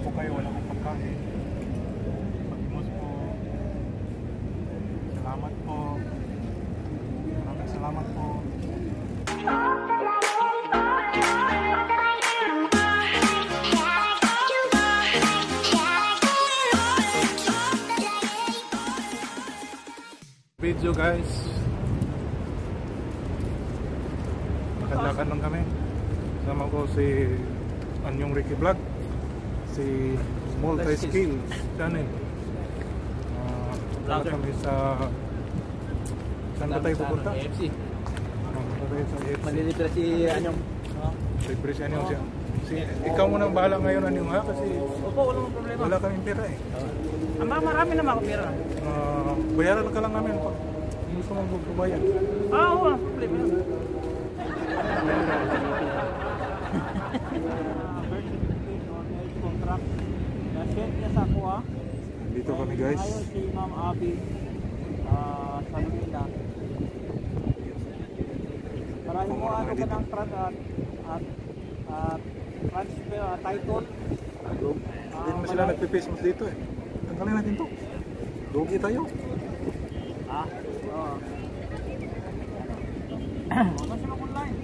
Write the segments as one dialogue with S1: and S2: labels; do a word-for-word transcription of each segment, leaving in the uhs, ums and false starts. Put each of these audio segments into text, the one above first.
S1: po kayo, wala pong pagkain. Pag-imos po. Salamat po. Maraming salamat po. Video guys. Lakad-lakad lang kami. Sama ko si Anyong Ricky Vlog, si Multi Skills Channel. Uh, Lakad kami sa saan ba tayo pupunta?
S2: A F C.
S1: Pupunta tayo sa A F C.
S2: Malilitra si Anyong.
S1: Libre si Anyong siya. Si, ikaw muna ang bahala ngayon Anyong ha kasi
S2: Opo, walang problema.
S1: wala kaming pera eh.
S2: Ang uh, marami naman ako pera.
S1: Uh, bayaran ka lang namin pag gusto mong magbabayad.
S2: Ah, oo, walang problema.
S1: Dito kami guys.
S2: Ayon si Ma'am Abby uh, sa Manila. Para mo ano ka ng trans at at at transfer uh, title.
S1: Hindi naman sila nagpe-Facebook dito eh. Tanggalin natin to. Lugi tayo.
S2: Ah, oo. Ano sila online?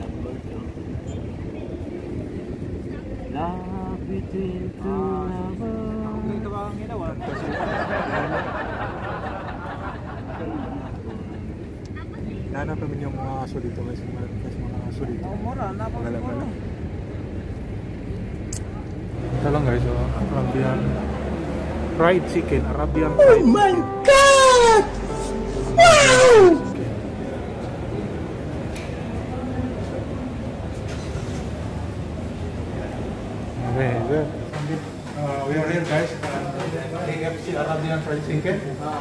S2: Love between two lovers. Dito ba ang ginawa?
S1: Nahanap namin yung mga aso dito guys. Kasi mga aso dito.
S2: Oh, mura.
S1: Magalang na lang. Ito lang guys. Oh, Arabian fried chicken. Arabian fried chicken. Oh my God! Wow! Okay, good. Uh, we are here guys. Uh, A F C Arabian fried chicken. Uh,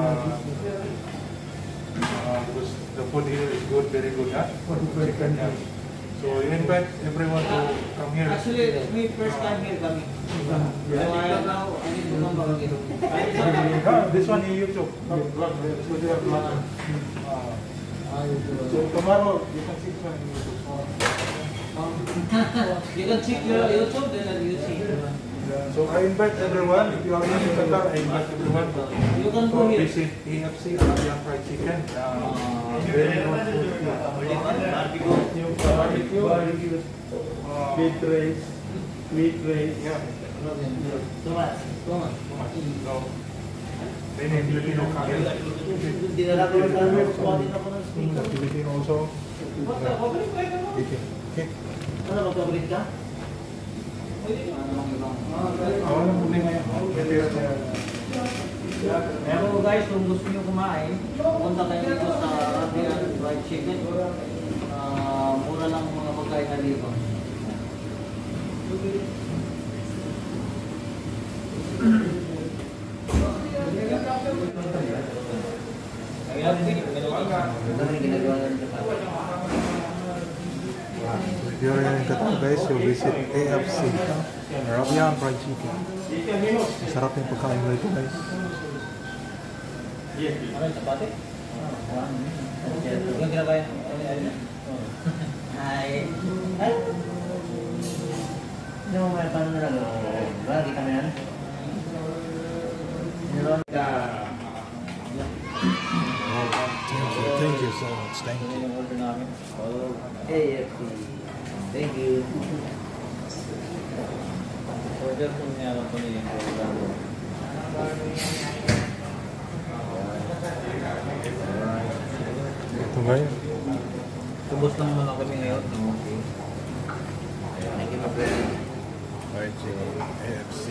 S1: uh, because the food here is good, very good. Huh? Chicken, yeah. So you invite everyone to come here.
S2: Actually, we first time here kami. So I now I need to come back again.
S1: Ah, this one in YouTube. Vlog. This one you vlog. Uh, so tomorrow you can see this one in YouTube.
S2: You can check your YouTube, then you see.
S1: So I invite everyone. If you are in Qatar, I invite everyone to
S2: You can go here.
S1: visit A F C Arabian fried chicken. Uh, very good food.
S2: Barbecue.
S1: Barbecue. Barbecue. Uh,
S3: Meat rice, meat rice.
S1: yeah.
S2: So much. So much.
S1: So many Filipino coming.
S2: Dinala ko ng camera, spotting ako ng speaker.
S1: Filipino also.
S2: What the? Paborito ka naman.
S1: Okay. Okay.
S2: Ano ba, paborito ka? Pwede ka namang ibang.
S1: Ako lang problema yan. Pero
S2: Pero guys, kung gusto nyo kumain, punta kayo dito sa Arabian fried chicken. Uh, mura lang mga pagkain na dito.
S1: if you're in Qatar guys, you visit A F C Arabian fried chicken. Masarap yung pagkain mo ito guys.
S2: Ano yung tapate? Yung ginagawa yan? Ay. Ay. Hindi mo may paano na lang. Lagi kami yan.
S1: Thank you, thank you so much, thank you.
S2: A F C. Thank you. Order po niya lang po niya yung program.
S1: Ito guys.
S2: Tubos lang muna kami ngayon. Okay. Thank you, my friend.
S1: Fried chicken, A F C.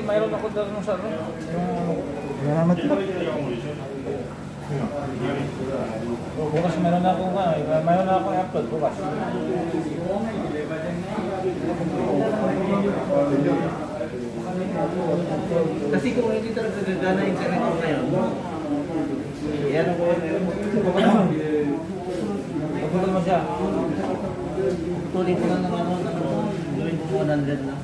S2: mayroon ako doon sa ano.
S1: Yan naman ito.
S2: Oh, bukas mayroon ako nga, mayroon ako i-upload bukas. Kasi kung hindi talaga gagana yung internet ko ngayon, yan ang buwan ngayon. Pagpapal mo siya. Tuloy ko lang ng ano, gawin ko one hundred na.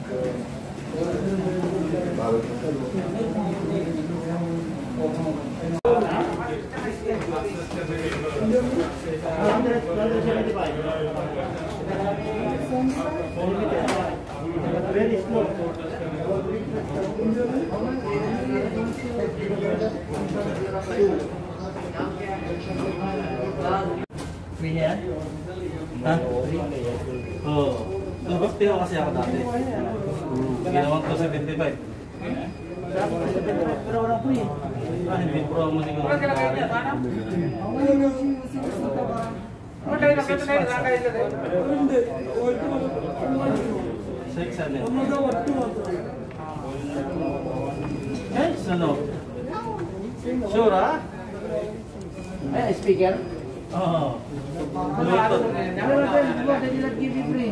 S3: Very slow.
S2: Free yan? Ha? Oo. Nag-fifty ako kasi ako dati. Ginawan ko seventy-five. Pero walang free. Ah, hindi pro mo siguro. Wala sila kanya, sana? Wala kayo nakita na yun, wala kayo sila. Hindi. Six, seven. Yes, ano? Sure, ha?
S4: Eh, speaker?
S2: Oo.
S4: Ano ba nila give you free?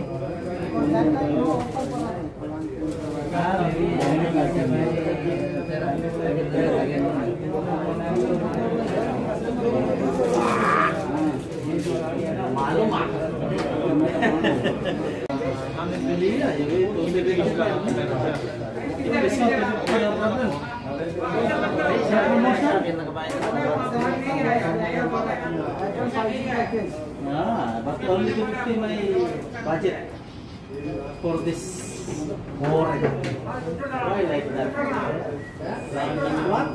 S2: Malum ah. Kami beli ya, jadi itu beli juga. Itu bisa punya problem. Siapa mau siapa yang Nah, but only two fifty my budget for this war. Why like that? Like what?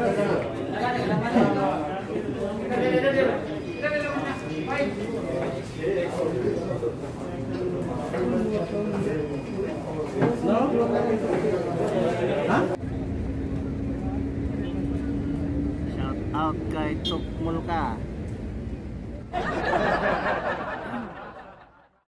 S2: No? Huh?
S4: Shout out kay Tukmul ka.